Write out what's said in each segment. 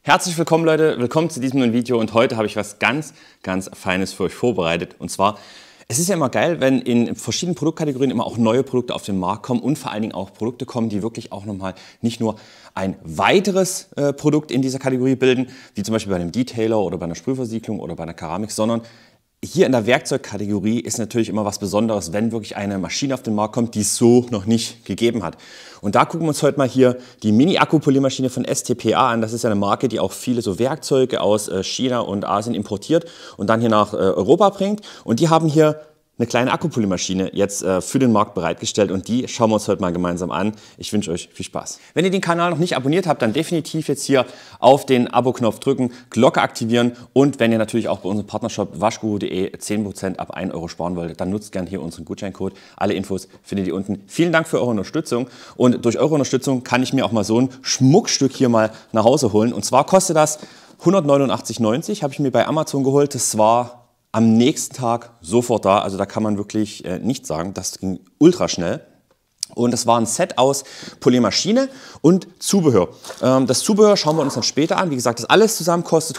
Herzlich willkommen Leute, willkommen zu diesem neuen Video und heute habe ich was ganz Feines für euch vorbereitet. Und zwar, es ist ja immer geil, wenn in verschiedenen Produktkategorien immer auch neue Produkte auf den Markt kommen und vor allen Dingen auch Produkte kommen, die wirklich auch nochmal nicht nur ein weiteres Produkt in dieser Kategorie bilden, wie zum Beispiel bei einem Detailer oder bei einer Sprühversiegelung oder bei einer Keramik, sondern hier in der Werkzeugkategorie ist natürlich immer was Besonderes, wenn wirklich eine Maschine auf den Markt kommt, die es so noch nicht gegeben hat. Und da gucken wir uns heute mal hier die Mini-Akkupoliermaschine von STPA an. Das ist ja eine Marke, die auch viele so Werkzeuge aus China und Asien importiert und dann hier nach Europa bringt. Und die haben hier eine kleine Akkupoliermaschine jetzt für den Markt bereitgestellt und die schauen wir uns heute mal gemeinsam an. Ich wünsche euch viel Spaß. Wenn ihr den Kanal noch nicht abonniert habt, dann definitiv jetzt hier auf den Abo-Knopf drücken, Glocke aktivieren und wenn ihr natürlich auch bei unserem Partnershop waschguru.de 10% ab 1 Euro sparen wollt, dann nutzt gerne hier unseren Gutscheincode. Alle Infos findet ihr unten. Vielen Dank für eure Unterstützung und durch eure Unterstützung kann ich mir auch mal so ein Schmuckstück hier mal nach Hause holen. Und zwar kostet das 189,90, habe ich mir bei Amazon geholt. Das war am nächsten Tag sofort da, also da kann man wirklich nichts sagen, das ging ultra schnell. Und das war ein Set aus Poliermaschine und Zubehör. Das Zubehör schauen wir uns dann später an. Wie gesagt, das alles zusammen kostet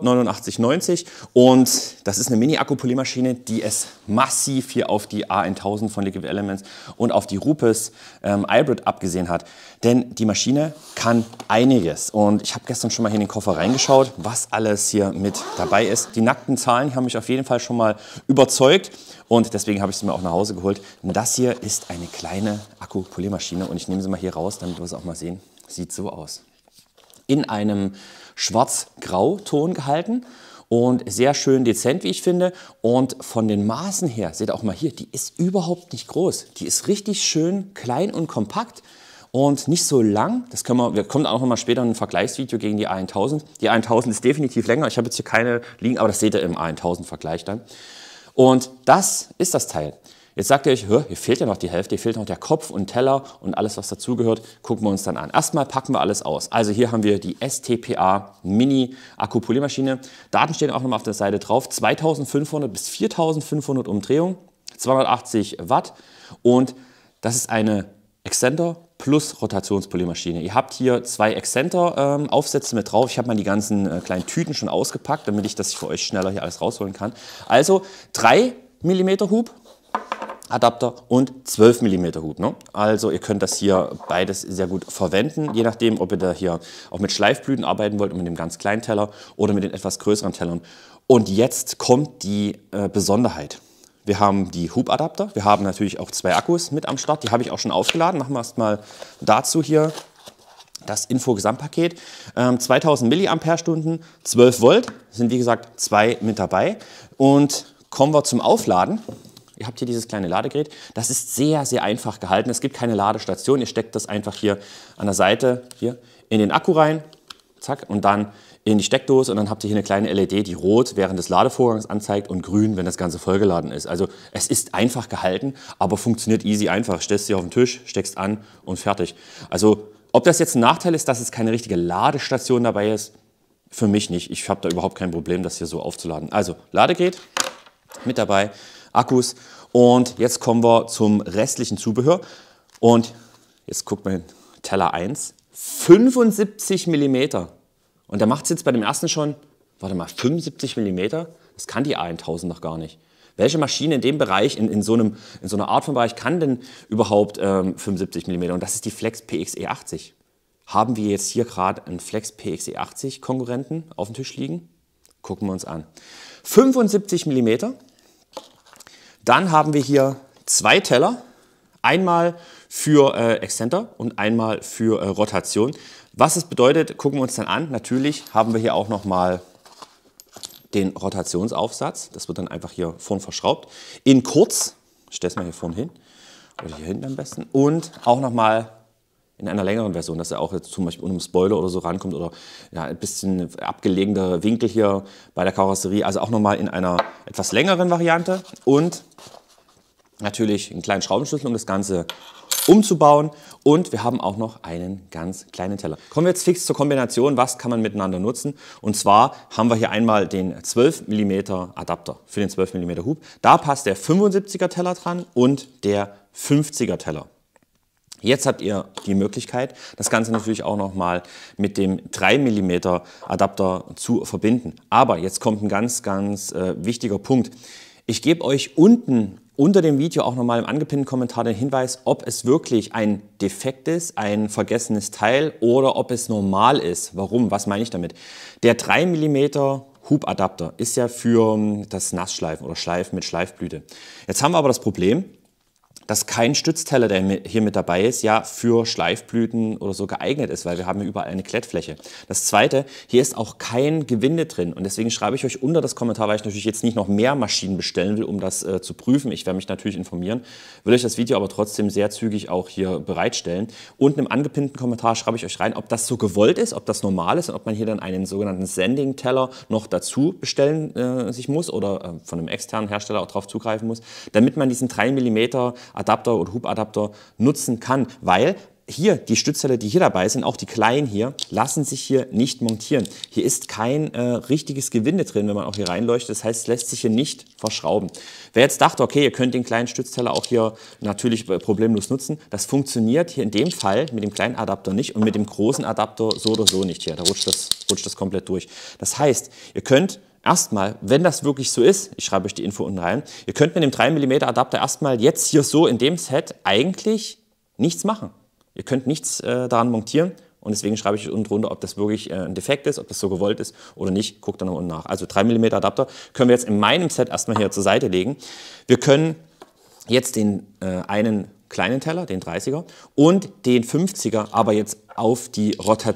189,90 und das ist eine Mini-Akku-Poliermaschine, die es massiv hier auf die A1000 von Liquid Elements und auf die Rupes Hybrid abgesehen hat. Denn die Maschine kann einiges und ich habe gestern schon mal hier in den Koffer reingeschaut, was alles hier mit dabei ist. Die nackten Zahlen haben mich auf jeden Fall schon mal überzeugt. Und deswegen habe ich sie mir auch nach Hause geholt. Und das hier ist eine kleine Akku-Poliermaschine und ich nehme sie mal hier raus, damit wir es auch mal sehen. Sieht so aus. In einem schwarz-grau-Ton gehalten und sehr schön dezent, wie ich finde. Und von den Maßen her, seht ihr auch mal hier, die ist überhaupt nicht groß. Die ist richtig schön klein und kompakt. Und nicht so lang, das wir kommen auch noch mal später in ein Vergleichsvideo gegen die A1000. Die A1000 ist definitiv länger, ich habe jetzt hier keine liegen, aber das seht ihr im A1000-Vergleich dann. Und das ist das Teil. Jetzt sagt ihr euch, hier fehlt ja noch die Hälfte, hier fehlt noch der Kopf und Teller und alles, was dazugehört, gucken wir uns dann an. Erstmal packen wir alles aus. Also hier haben wir die STPA Mini Akkupoliermaschine. Daten stehen auch nochmal auf der Seite drauf. 2500 bis 4500 Umdrehungen, 280 Watt und das ist eine Exzenter plus Rotationspoliermaschine. Ihr habt hier zwei Exzenter-Aufsätze mit drauf. Ich habe mal die ganzen kleinen Tüten schon ausgepackt, damit ich das für euch schneller hier alles rausholen kann. Also 3 mm Hub, Adapter und 12 mm Hub. Ne? Also ihr könnt das hier beides sehr gut verwenden, je nachdem, ob ihr da hier auch mit Schleifblüten arbeiten wollt und mit dem ganz kleinen Teller oder mit den etwas größeren Tellern. Und jetzt kommt die Besonderheit. Wir haben die Hub-Adapter, wir haben natürlich auch zwei Akkus mit am Start, die habe ich auch schon aufgeladen. Machen wir erstmal dazu hier das Info-Gesamtpaket. 2000 mAh, 12 Volt, sind wie gesagt zwei mit dabei. Und kommen wir zum Aufladen. Ihr habt hier dieses kleine Ladegerät, das ist sehr einfach gehalten. Es gibt keine Ladestation, ihr steckt das einfach hier an der Seite hier in den Akku rein, zack, und dann in die Steckdose und dann habt ihr hier eine kleine LED, die rot während des Ladevorgangs anzeigt und grün, wenn das Ganze vollgeladen ist. Also es ist einfach gehalten, aber funktioniert easy einfach. Stellst sie auf den Tisch, steckst an und fertig. Also ob das jetzt ein Nachteil ist, dass es keine richtige Ladestation dabei ist, für mich nicht. Ich habe da überhaupt kein Problem, das hier so aufzuladen. Also Ladegerät mit dabei, Akkus und jetzt kommen wir zum restlichen Zubehör. Und jetzt guckt mal hin, Teller 1, 75 mm. Und der macht es jetzt bei dem ersten schon, warte mal, 75 mm? Das kann die A1000 noch gar nicht. Welche Maschine in dem Bereich, in so einer Art von Bereich kann denn überhaupt 75 mm? Und das ist die Flex PXE80. Haben wir jetzt hier gerade einen Flex PXE80 Konkurrenten auf dem Tisch liegen? Gucken wir uns an. 75 mm. Dann haben wir hier zwei Teller. Einmal für Exzenter und einmal für Rotation. Was es bedeutet, gucken wir uns dann an. Natürlich haben wir hier auch nochmal den Rotationsaufsatz. Das wird dann einfach hier vorne verschraubt. In kurz, ich stelle es mal hier vorne hin, oder hier hinten am besten. Und auch nochmal in einer längeren Version, dass er auch jetzt zum Beispiel unter dem Spoiler oder so rankommt oder ja, ein bisschen abgelegener Winkel hier bei der Karosserie. Also auch nochmal in einer etwas längeren Variante. Und natürlich einen kleinen Schraubenschlüssel, um das Ganze umzubauen. Und wir haben auch noch einen ganz kleinen Teller. Kommen wir jetzt fix zur Kombination, was kann man miteinander nutzen. Und zwar haben wir hier einmal den 12 mm Adapter für den 12 mm Hub. Da passt der 75er Teller dran und der 50er Teller. Jetzt habt ihr die Möglichkeit, das Ganze natürlich auch nochmal mit dem 3 mm Adapter zu verbinden. Aber jetzt kommt ein ganz, ganz wichtiger Punkt. Ich gebe euch unten unter dem Video auch nochmal im angepinnten Kommentar den Hinweis, ob es wirklich ein Defekt ist, ein vergessenes Teil oder ob es normal ist. Warum? Was meine ich damit? Der 3 mm Hubadapter ist ja für das Nassschleifen oder Schleifen mit Schleifblüte. Jetzt haben wir aber das Problem, dass kein Stützteller, der hier mit dabei ist, ja für Schleifblüten oder so geeignet ist, weil wir haben hier überall eine Klettfläche. Das Zweite, hier ist auch kein Gewinde drin und deswegen schreibe ich euch unter das Kommentar, weil ich natürlich jetzt nicht noch mehr Maschinen bestellen will, um das zu prüfen. Ich werde mich natürlich informieren, will euch das Video aber trotzdem sehr zügig auch hier bereitstellen. Unten im angepinnten Kommentar schreibe ich euch rein, ob das so gewollt ist, ob das normal ist und ob man hier dann einen sogenannten Sending-Teller noch dazu bestellen sich muss oder von einem externen Hersteller auch drauf zugreifen muss, damit man diesen 3 mm Adapter oder Hubadapter nutzen kann, weil hier die Stützteile, die hier dabei sind, auch die kleinen hier, lassen sich hier nicht montieren. Hier ist kein richtiges Gewinde drin, wenn man auch hier reinleuchtet. Das heißt, es lässt sich hier nicht verschrauben. Wer jetzt dachte, okay, ihr könnt den kleinen Stützteller auch hier natürlich problemlos nutzen, das funktioniert hier in dem Fall mit dem kleinen Adapter nicht und mit dem großen Adapter so oder so nicht hier. Da rutscht das komplett durch. Das heißt, ihr könnt erstmal, wenn das wirklich so ist, ich schreibe euch die Info unten rein, ihr könnt mit dem 3 mm Adapter erstmal jetzt hier so in dem Set eigentlich nichts machen. Ihr könnt nichts daran montieren und deswegen schreibe ich unten drunter, ob das wirklich ein Defekt ist, ob das so gewollt ist oder nicht. Guckt dann noch unten nach. Also 3 mm Adapter können wir jetzt in meinem Set erstmal hier zur Seite legen. Wir können jetzt den einen kleinen Teller, den 30er und den 50er, aber jetzt auf die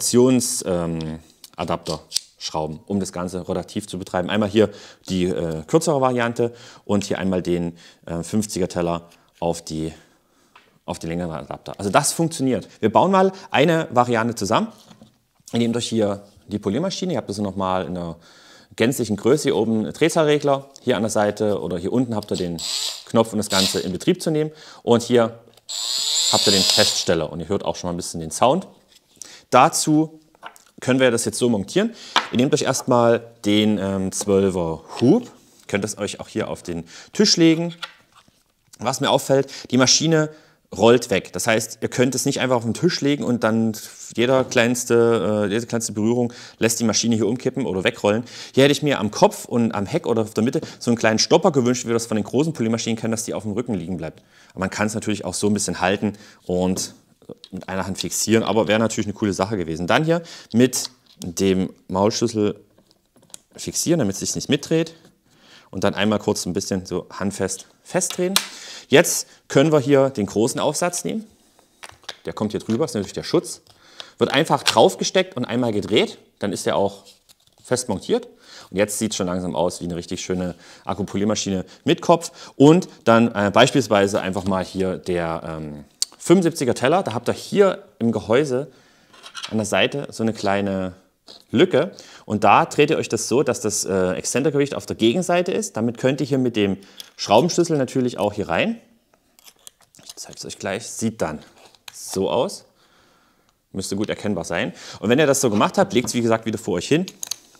Rotationsadapter schrauben, um das Ganze rotativ zu betreiben. Einmal hier die kürzere Variante und hier einmal den 50er Teller auf die längeren Adapter. Also das funktioniert. Wir bauen mal eine Variante zusammen. Ihr nehmt euch hier die Poliermaschine, ihr habt das nochmal in einer gänzlichen Größe, hier oben einen Drehzahlregler, hier an der Seite oder hier unten habt ihr den Knopf, um das Ganze in Betrieb zu nehmen und hier habt ihr den Feststeller und ihr hört auch schon mal ein bisschen den Sound. Dazu können wir das jetzt so montieren. Ihr nehmt euch erstmal den 12er Hub, könnt es euch auch hier auf den Tisch legen. Was mir auffällt, die Maschine rollt weg. Das heißt, ihr könnt es nicht einfach auf den Tisch legen und dann jede kleinste Berührung lässt die Maschine hier umkippen oder wegrollen. Hier hätte ich mir am Kopf und am Heck oder auf der Mitte so einen kleinen Stopper gewünscht, wie wir das von den großen Poliermaschinen kennen, dass die auf dem Rücken liegen bleibt. Aber man kann es natürlich auch so ein bisschen halten und mit einer Hand fixieren, aber wäre natürlich eine coole Sache gewesen. Dann hier mit dem Maulschlüssel fixieren, damit es sich nicht mitdreht und dann einmal kurz ein bisschen so handfest festdrehen. Jetzt können wir hier den großen Aufsatz nehmen. Der kommt hier drüber, ist natürlich der Schutz. Wird einfach drauf gesteckt und einmal gedreht, dann ist der auch fest montiert. Und jetzt sieht es schon langsam aus wie eine richtig schöne Akkupoliermaschine mit Kopf. Und dann beispielsweise einfach mal hier der 75er Teller. Da habt ihr hier im Gehäuse an der Seite so eine kleine Lücke. Und da dreht ihr euch das so, dass das Exzentergewicht auf der Gegenseite ist. Damit könnt ihr hier mit dem Schraubenschlüssel natürlich auch hier rein. Ich zeige es euch gleich. Sieht dann so aus. Müsste gut erkennbar sein. Und wenn ihr das so gemacht habt, legt es wie gesagt wieder vor euch hin.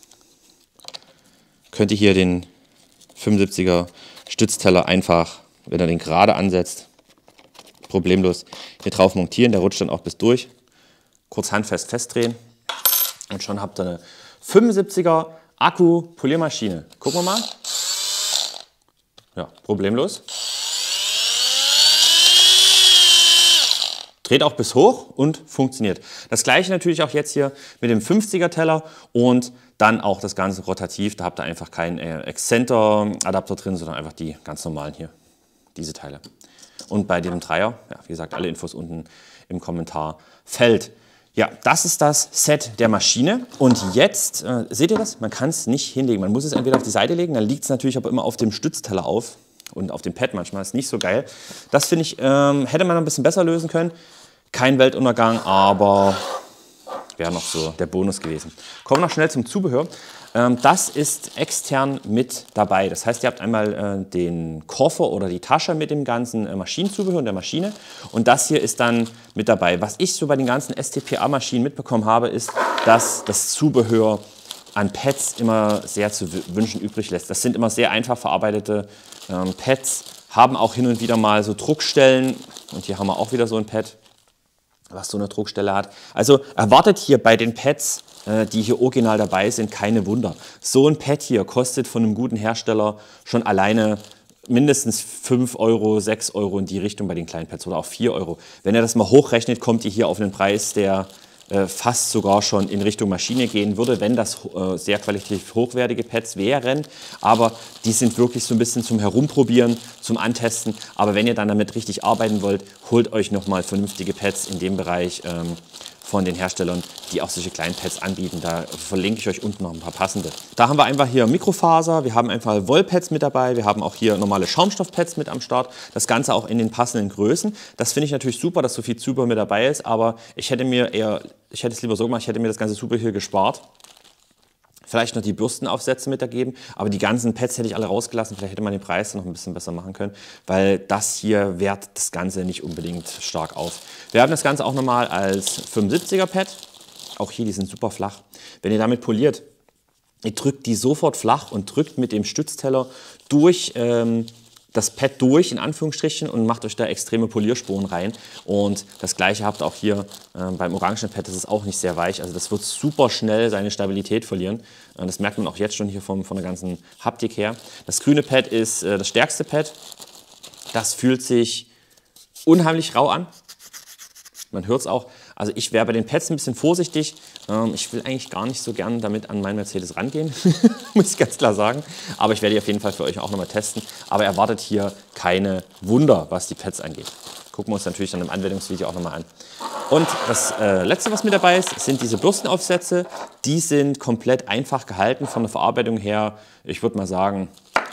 Könnt ihr hier den 75er Stützteller einfach, wenn ihr den gerade ansetzt, problemlos hier drauf montieren. Der rutscht dann auch bis durch. Kurz handfest festdrehen. Und schon habt ihr eine 75er Akku-Poliermaschine. Gucken wir mal. Ja, problemlos. Dreht auch bis hoch und funktioniert. Das gleiche natürlich auch jetzt hier mit dem 50er Teller und dann auch das Ganze rotativ. Da habt ihr einfach keinen Exzenter-Adapter drin, sondern einfach die ganz normalen hier, diese Teile. Und bei dem Dreier, ja, wie gesagt, alle Infos unten im Kommentarfeld. Ja, das ist das Set der Maschine und jetzt, seht ihr das? Man kann es nicht hinlegen. Man muss es entweder auf die Seite legen, dann liegt es natürlich aber immer auf dem Stützteller auf und auf dem Pad manchmal. Ist nicht so geil. Das finde ich, hätte man ein bisschen besser lösen können. Kein Weltuntergang, aber wäre noch so der Bonus gewesen. Kommen wir noch schnell zum Zubehör. Das ist extern mit dabei. Das heißt, ihr habt einmal den Koffer oder die Tasche mit dem ganzen Maschinenzubehör und der Maschine. Und das hier ist dann mit dabei. Was ich so bei den ganzen STPA-Maschinen mitbekommen habe, ist, dass das Zubehör an Pads immer sehr zu wünschen übrig lässt. Das sind immer sehr einfach verarbeitete Pads, haben auch hin und wieder mal so Druckstellen. Und hier haben wir auch wieder so ein Pad. was so eine Druckstelle hat. Also erwartet hier bei den Pads, die hier original dabei sind, keine Wunder. So ein Pad hier kostet von einem guten Hersteller schon alleine mindestens 5 Euro, 6 Euro in die Richtung bei den kleinen Pads oder auch 4 Euro. Wenn ihr das mal hochrechnet, kommt ihr hier auf einen Preis, der fast sogar schon in Richtung Maschine gehen würde, wenn das sehr qualitativ hochwertige Pads wären. Aber die sind wirklich so ein bisschen zum Herumprobieren, zum Antesten. Aber wenn ihr dann damit richtig arbeiten wollt, holt euch nochmal vernünftige Pads in dem Bereich von den Herstellern, die auch solche kleinen Pads anbieten. Da verlinke ich euch unten noch ein paar passende. Da haben wir einfach hier Mikrofaser, wir haben einfach Wollpads mit dabei, wir haben auch hier normale Schaumstoffpads mit am Start. Das Ganze auch in den passenden Größen. Das finde ich natürlich super, dass so viel Zubehör mit dabei ist, aber ich hätte es lieber so gemacht, ich hätte mir das ganze Zubehör hier gespart. Vielleicht noch die Bürstenaufsätze mitgegeben, aber die ganzen Pads hätte ich alle rausgelassen. Vielleicht hätte man den Preis noch ein bisschen besser machen können, weil das hier wertet das Ganze nicht unbedingt stark auf. Wir haben das Ganze auch nochmal als 75er Pad. Auch hier, die sind super flach. Wenn ihr damit poliert, ihr drückt die sofort flach und drückt mit dem Stützteller durch das Pad durch, in Anführungsstrichen, und macht euch da extreme Polierspuren rein. Und das gleiche habt ihr auch hier beim orangenen Pad, das ist auch nicht sehr weich. Also das wird super schnell seine Stabilität verlieren. Das merkt man auch jetzt schon hier von der ganzen Haptik her. Das grüne Pad ist das stärkste Pad. Das fühlt sich unheimlich rau an. Man hört es auch. Also ich wäre bei den Pads ein bisschen vorsichtig. Ich will eigentlich gar nicht so gern damit an meinen Mercedes rangehen, muss ich ganz klar sagen. Aber ich werde die auf jeden Fall für euch auch nochmal testen. Aber erwartet hier keine Wunder, was die Pads angeht. Gucken wir uns natürlich dann im Anwendungsvideo auch nochmal an. Und das letzte, was mit dabei ist, sind diese Bürstenaufsätze. Die sind komplett einfach gehalten von der Verarbeitung her. Ich würde mal sagen,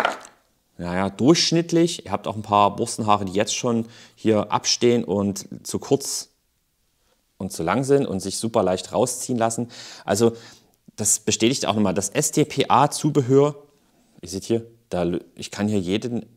naja, durchschnittlich. Ihr habt auch ein paar Bürstenhaare, die jetzt schon hier abstehen und zu kurz und zu lang sind und sich super leicht rausziehen lassen. Also das bestätigt auch nochmal das STPA-Zubehör. Ihr seht hier, ich kann hier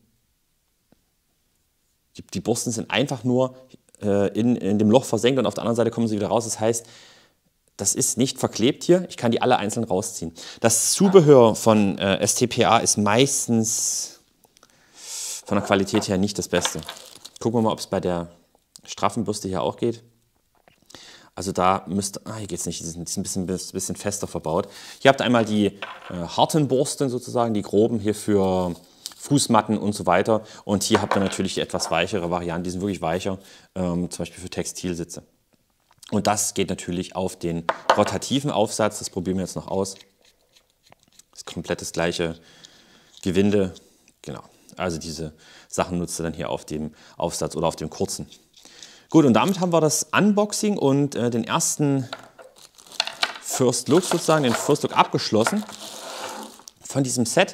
die Borsten sind einfach nur in dem Loch versenkt und auf der anderen Seite kommen sie wieder raus. Das heißt, das ist nicht verklebt hier. Ich kann die alle einzeln rausziehen. Das Zubehör von STPA ist meistens von der Qualität her nicht das Beste. Gucken wir mal, ob es bei der straffen Bürste hier auch geht. Also da müsste, hier geht es nicht, die sind ein bisschen fester verbaut. Hier habt ihr einmal die harten Borsten sozusagen, die groben hier für Fußmatten und so weiter. Und hier habt ihr natürlich die etwas weichere Variante, die sind wirklich weicher, zum Beispiel für Textilsitze. Und das geht natürlich auf den rotativen Aufsatz, das probieren wir jetzt noch aus. Das ist komplett das gleiche Gewinde, genau. Also diese Sachen nutzt ihr dann hier auf dem Aufsatz oder auf dem kurzen. Gut, und damit haben wir das Unboxing und den ersten First Look sozusagen, den First Look abgeschlossen von diesem Set.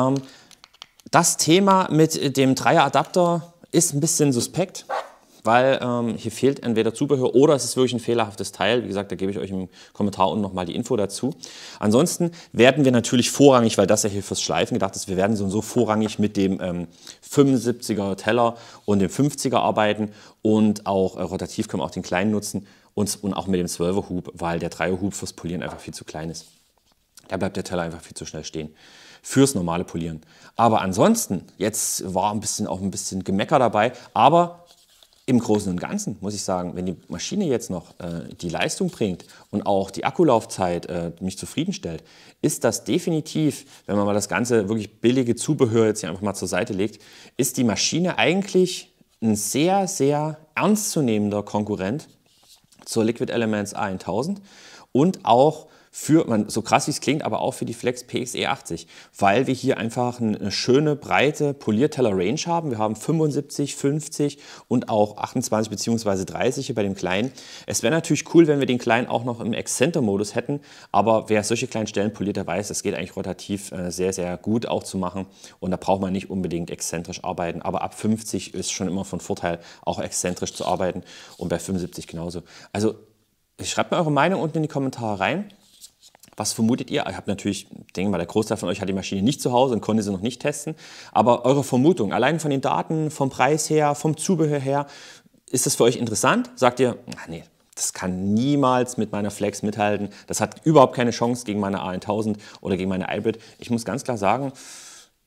Das Thema mit dem Dreier-Adapter ist ein bisschen suspekt, weil hier fehlt entweder Zubehör oder es ist wirklich ein fehlerhaftes Teil. Wie gesagt, da gebe ich euch im Kommentar unten nochmal die Info dazu. Ansonsten werden wir natürlich vorrangig, weil das ja hier fürs Schleifen gedacht ist, wir werden so vorrangig mit dem 75er Teller und dem 50er arbeiten und auch rotativ können wir auch den kleinen nutzen und auch mit dem 12er Hub, weil der 3er Hub fürs Polieren einfach viel zu klein ist. Da bleibt der Teller einfach viel zu schnell stehen fürs normale Polieren. Aber ansonsten, jetzt war auch ein bisschen Gemecker dabei, aber im Großen und Ganzen muss ich sagen, wenn die Maschine jetzt noch die Leistung bringt und auch die Akkulaufzeit mich zufriedenstellt, ist das definitiv, wenn man mal das ganze wirklich billige Zubehör jetzt hier einfach mal zur Seite legt, ist die Maschine eigentlich ein sehr, sehr ernstzunehmender Konkurrent zur Liquid Elements A1000 und auch so krass wie es klingt, aber auch für die Flex PXE 80, weil wir hier einfach eine schöne, breite Polierteller-Range haben. Wir haben 75, 50 und auch 28 bzw. 30 hier bei dem Kleinen. Es wäre natürlich cool, wenn wir den Kleinen auch noch im Excenter-Modus hätten, aber wer solche kleinen Stellen poliert, der weiß, das geht eigentlich rotativ sehr, sehr gut auch zu machen und da braucht man nicht unbedingt exzentrisch arbeiten, aber ab 50 ist schon immer von Vorteil, auch exzentrisch zu arbeiten und bei 75 genauso. Also schreibt mir eure Meinung unten in die Kommentare rein. Was vermutet ihr? Ich habe natürlich, denke mal, der Großteil von euch hat die Maschine nicht zu Hause und konnte sie noch nicht testen. Aber eure Vermutung, allein von den Daten, vom Preis her, vom Zubehör her, ist das für euch interessant? Sagt ihr, nee, das kann niemals mit meiner Flex mithalten. Das hat überhaupt keine Chance gegen meine A1000 oder gegen meine Hybrid. Ich muss ganz klar sagen,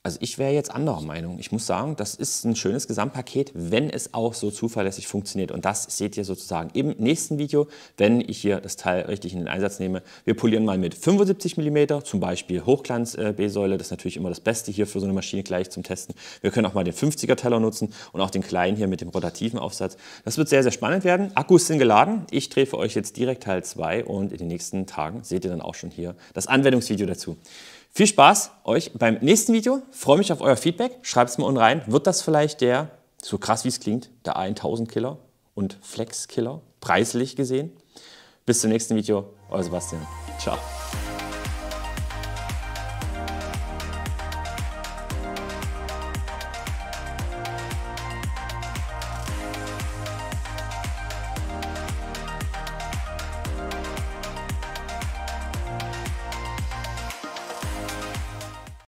Also ich wäre jetzt anderer Meinung. Ich muss sagen, das ist ein schönes Gesamtpaket, wenn es auch so zuverlässig funktioniert. Und das seht ihr sozusagen im nächsten Video, wenn ich hier das Teil richtig in den Einsatz nehme. Wir polieren mal mit 75 mm, zum Beispiel Hochglanz-B-Säule. Das ist natürlich immer das Beste hier für so eine Maschine gleich zum Testen. Wir können auch mal den 50er Teller nutzen und auch den kleinen hier mit dem rotativen Aufsatz. Das wird sehr, sehr spannend werden. Akkus sind geladen. Ich drehe für euch jetzt direkt Teil 2 und in den nächsten Tagen seht ihr dann auch schon hier das Anwendungsvideo dazu. Viel Spaß euch beim nächsten Video. Freue mich auf euer Feedback. Schreibt es mal unten rein. Wird das vielleicht der, so krass wie es klingt, der 1000 Killer und Flex Killer, preislich gesehen? Bis zum nächsten Video. Euer Sebastian. Ciao.